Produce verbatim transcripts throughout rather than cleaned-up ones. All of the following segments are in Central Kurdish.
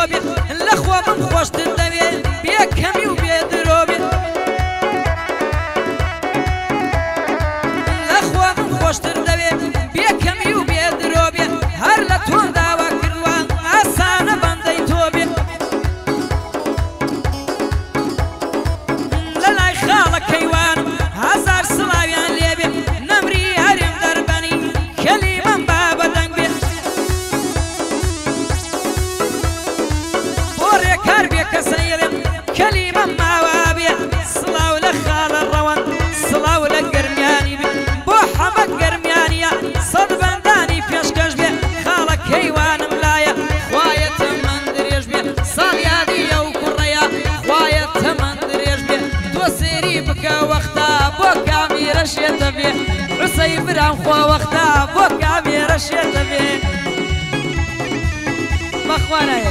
تۆبێ لەخوا من خۆشتر دەوێ بێکەمی و بێدرۆبێ لەخوا من خۆشتر دەوێ بێکەمی و بێدرۆبێ هەر لە تۆ داوا کردوە ئاسانە بەندەی تۆبێ لە لای خاڵە کەیوانم هەزار سڵاویان لێبێ نەمری هەرێم دەربەنی کەلیمەم با بەدەنگ بێ بۆ ڕێکار بێ کەسەیڵێم کەلیمەم ماوا بێ سڵاو لە خاڵە ڕەوەن سڵاو لە گەرمیانی بێ بۆ حەمە گەرمیانیە سەد بەندانی پێشکەش بێ خاڵە کەیوانم لایە خوایە تەمەن درێژ بێ ساڵیادیە و کوڕەیە خوایە تەمەن درێژ بێ تۆ سێری بکە وەختا بۆ کامێرە شێتە بێ عوسەی برام خوا وەختا بۆ کامێرە شێتە بێ بەخوانایە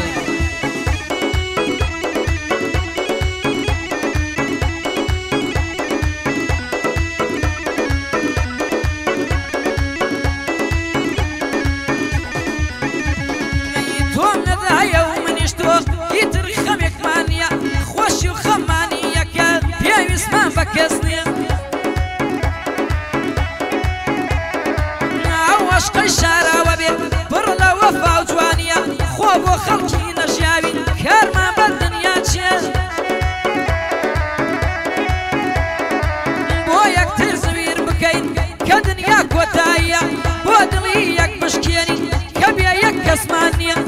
تۆم نەدایە و منیش تۆ ئیتر خەمێکمان نییە خۆشی و خەمانیەکە پێویستمان بە کەس نییە ئەو عەشقەی شاراوە بێ پڕ لە وەفا و جوانیە خۆ بۆ خەڵکی نەژیاوی کارمان بە دنیا چیە بۆ یەکتر زویر بکەین کە دنیا کۆتاییە بۆ دڵی یەک بشکێنین کە بێ یەک کەسمان نییە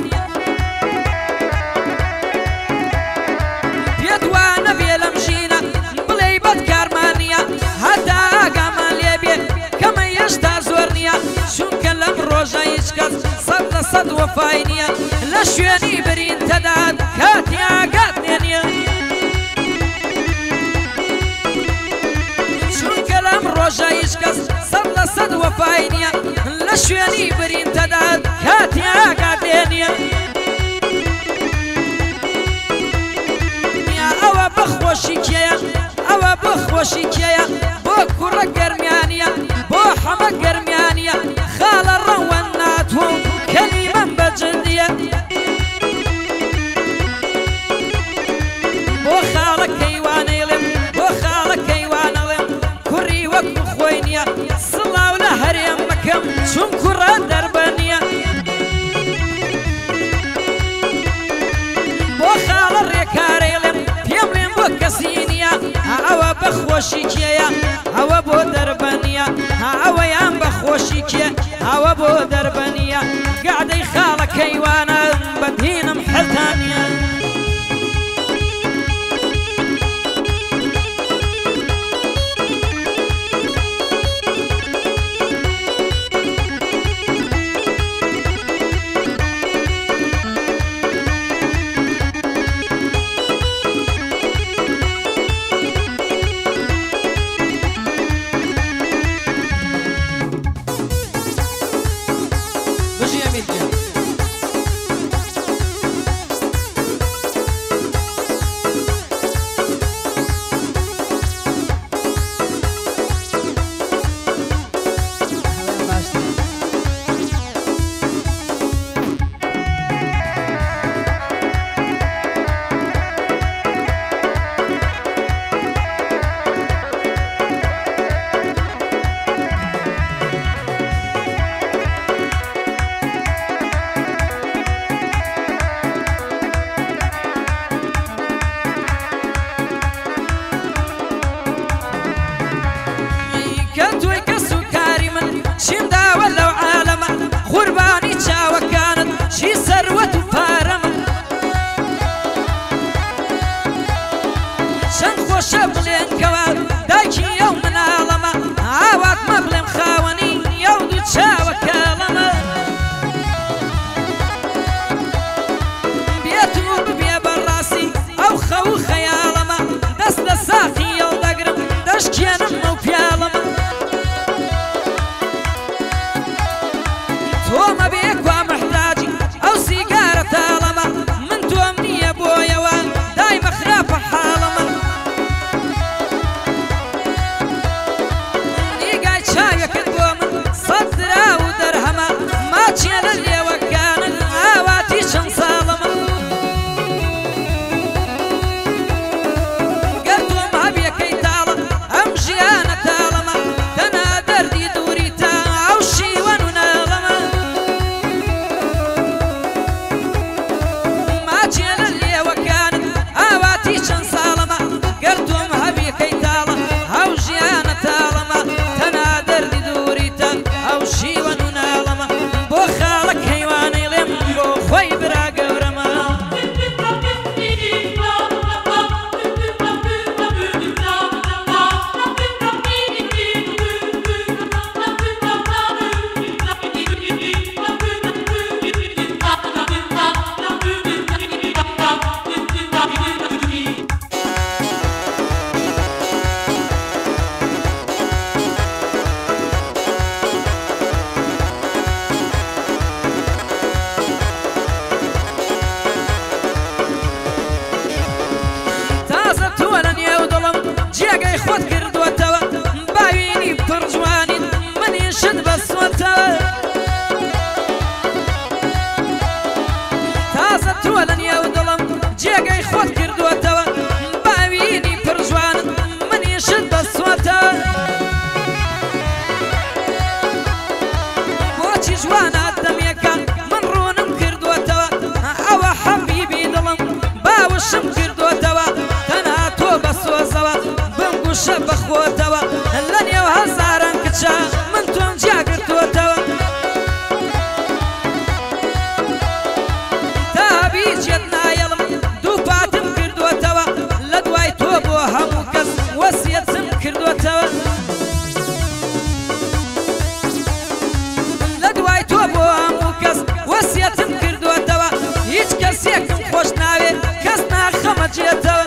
پێت وانە بێ لەم ژینە بڵێ بەدکارمان نییە هەتا ئاگامان لێ بێ کەمە هێشتا زۆر نییە چونکە لەم ڕۆژە هیچ کەس سەد لە سەد وەفای نییە لە شوێنی برین تەدات کاتی ئاگات لێ نییە چونکە لەم ڕۆژە هیچ کەس سەد لە سەد وەفای نییە لە شوێنی برین تەدات کاتی ئاگات لێ نییە ئەوە بەخۆشی کێیە ئەوە بەخۆشی کێیە بۆ کوڕە گەرمیانیە بۆ حەمە گەرمیانیە خاڵە ڕەوەن ناتوە کەلیمەم بەجددیە بۆ خاڵە کەیوانەیڵێم بۆ خاڵە کەیوانەڵێم کوڕی وەکو خۆی نییە سڵاو لە هەرێم بکەم چون کوڕە دەربە نییە بۆ خاڵە ڕێکارەیڵێم پێم لێم بۆ کەسی نییە ئەوە بەخۆشی کێیە ئەوە بۆ دەربە نییە ئەوەیان بەخۆشی کێ ئەوە بۆ دەربە نییە گادەی خاڵە کەیوانە بەدینم حەتانیە جوانا دەمێکە من ڕوونم کردوتەوە ئەوە حەبیبی دڵم باوشم کردوتەوە تەنها تۆ بە سۆزەوە بمگوشە بەخۆتەوە لە نێو هەزاران کچە من تۆم جیاگرتوتەوە تابیجێت نایەڵم دوو پاتم کردوتەوە لە دوای تۆ بۆ هەموو کەس وەسیەتم کردوتەوە لە دوای تۆ بۆ هەموو کەس وەسیەتم کردوتەوە هیچ کەسێکم خۆش ناوێت کەس ناخەمەجێتەوە